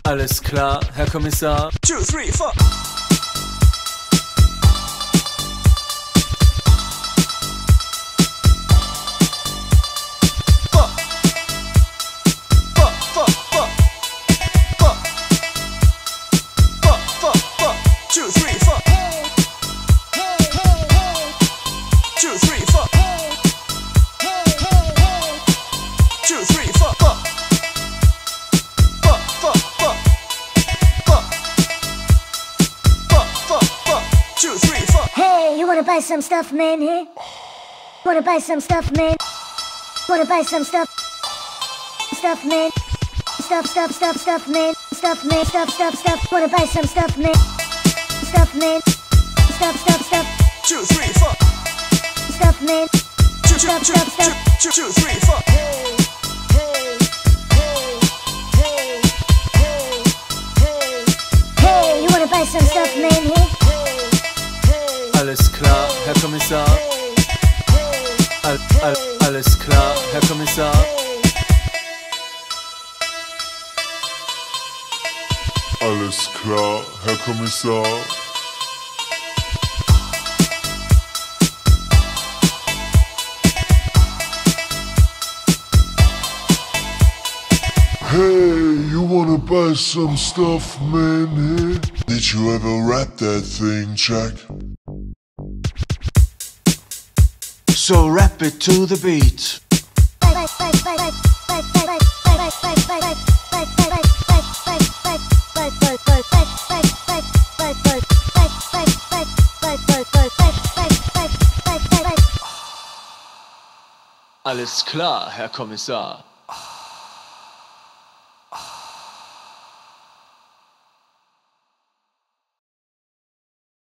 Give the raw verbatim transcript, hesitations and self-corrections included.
Alles klar, Herr Kommissar. Two, three, four. Buy some stuff, man, here? Wanna buy some stuff, man? Wanna buy some stuff? Stuff, man? Stuff, stuff, stuff, stuff, man? Stuff, man, stuff, stuff, stuff. Wanna buy some stuff, man? Stuff, man? Stuff, stuff, stuff. Two, three, four. Stuff, man? Stuff, stuff, stuff. Two, two, three, four. Hey, hey, hey, hey, hey, hey. Hey, you wanna buy some stuff, man, here? Alles klar, Herr Kommissar. All, all, alles klar, Herr Kommissar. Alles klar, Herr Kommissar. Hey, you wanna buy some stuff, man, here? Did you ever rap that thing, Jack? So rap it to the beat. Alles klar, Herr Kommissar.